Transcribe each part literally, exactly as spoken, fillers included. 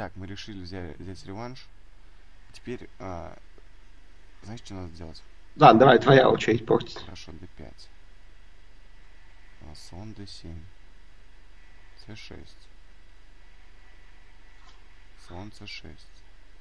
Так, мы решили взять, взять реванш. Теперь, а, знаешь, что надо делать? Да, давай, твоя очередь портить. Хорошо, дэ пять. А, слон дэ семь. цэ шесть. Слон цэ шесть.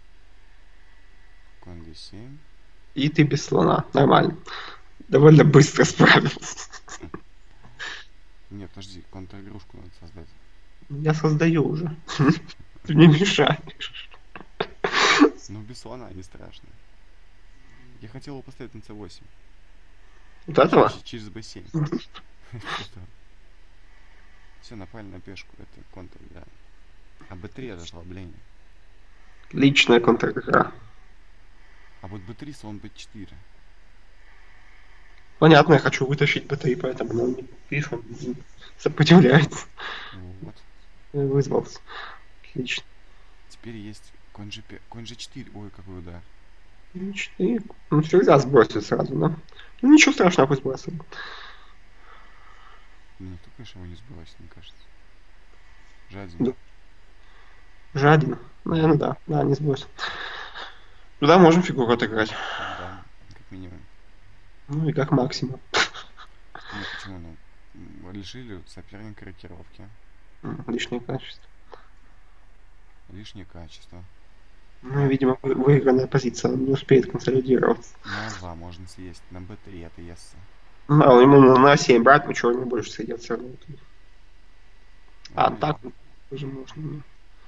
Конь дэ семь. И ты без слона. Нормально. Довольно быстро справился. Нет, подожди, контр-игрушку надо создать. Я создаю уже. Ты не мешаешь. Ну, без слона не страшно. Я хотел его поставить на цэ восемь. Вот этого? Ч- через бэ семь. Все, напали на пешку. Это контр-игра. А бэ три это ослабление. Личная контр-игра. А вот бэ три слон бэ четыре. Понятно, я хочу вытащить бэ три, поэтому нам не пишем. Сопротивляется. Вот. Вызвался. Отлично. Теперь есть конь же пять. Конь же четыре. Ой, какой удар. четыре. Ну, всегда сбросит сразу, да? Ну, ничего страшного, пусть сбрасывает. Ну, никто, конечно, его не сбросит, мне кажется. Жадин. Да. Жадина. Наверное, да. Да, не сбросит. Ну да, можем фигуру отыграть. Да, как минимум. Ну и как максимум. Ну, почему? Ну, м, лишили соперника рокировки. М, Лишнее качество. Лишнее качество. Ну, видимо, вы- выигранная позиция не успеет консолидироваться. На а два можно съесть. На бэ три это естся. Мало ему на на семь брать, но черный больше сойдет все равно. А, Ну, и- так уже можно. ну.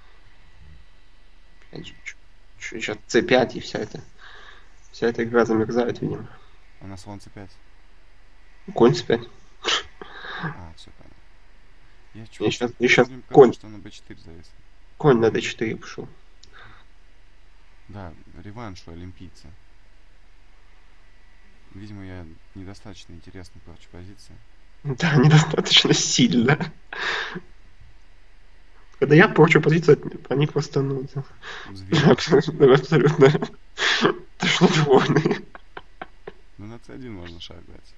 Опять же, чё- чё, сейчас цэ пять и вся эта, вся эта игра замерзает, видимо. А на слон цэ пять. Конь цэ пять. А, все понятно. Я Я чего-то сейчас, я сейчас мне показалось, конь, что на бэ четыре завис. конь на дэ четыре пошел. Да, реванш у олимпийца. Видимо, я недостаточно интересный порчу позиции. Да, недостаточно сильно. Когда я порчу позицию, они просто, ну, Зверь. абсолютно, абсолютно тошнотворные. Ну, на цэ один можно шаг дать.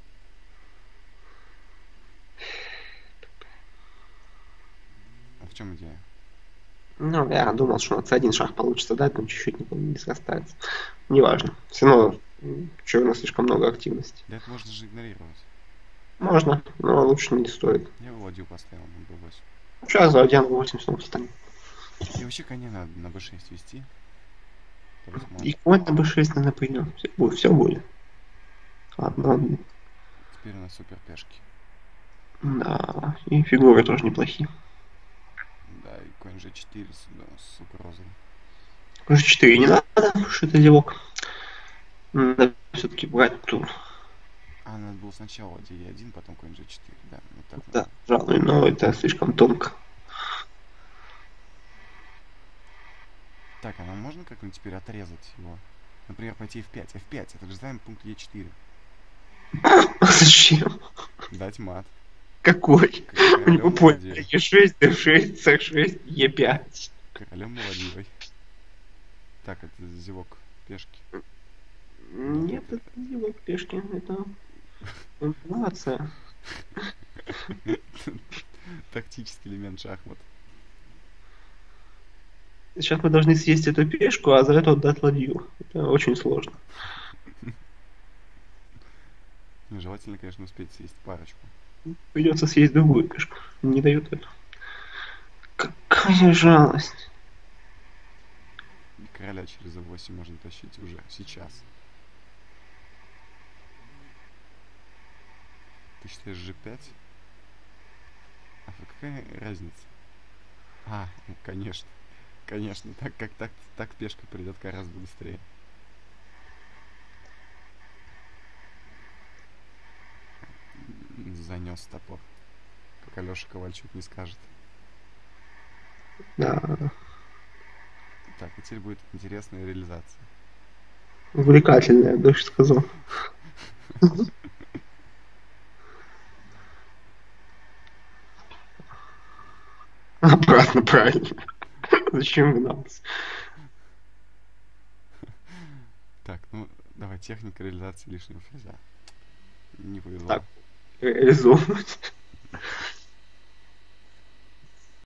А в чем идея? Ну, я думал, что на цэ один шаг получится дать, но чуть-чуть не, не срастается. Неважно. Все равно м, черно слишком много активности. Да это можно же игнорировать. Можно, но лучше не стоит. Я его ладью поставил на бэ восемь. Сейчас за один восемь снова встанет. И вообще коня надо на бэ шесть вести. То есть И можно. конь на бэ шесть, наверное, пойдем. Все будет, все будет. Ладно, Теперь у нас супер пешки. да. И фигуры тоже неплохие. Да, и конь же четыре сюда с угрозой. Уже четыре не надо, что это зевок. Надо все-таки брать тур. А, надо было сначала ладья один, потом конь же четыре. Да, вот так Да, надо. пожалуй, но это слишком тонко. Так, а нам можно как-нибудь теперь отрезать его? Например, пойти эф пять. эф пять, это же знаем пункт е четыре. Зачем? Дать мат. Какой? У него Королем поле ладьей. е шесть, дэ шесть, цэ шесть, е пять. Королем ладьей. Так, это зевок пешки. Нет, это не зевок пешки, это информация. Тактический элемент шахмат. Сейчас мы должны съесть эту пешку, а за это отдать ладью. Это очень сложно. Ну, желательно, конечно, успеть съесть парочку. Придется съесть другую пешку. Не дают это. Какая жалость. И короля через эф восемь можно тащить уже сейчас. Ты считаешь же пять? А какая разница? А, ну, конечно. Конечно, так как так, так пешка придет гораздо быстрее. Занес топор. Как Алеша Ковальчук не скажет. Да. Так, и теперь будет интересная реализация. Увлекательная, я бы даже сказал. Обратно, правильно. Зачем вы нам? Так, ну, давай, техника реализации лишнего ферзя. Не повезло. Так, реализовывать.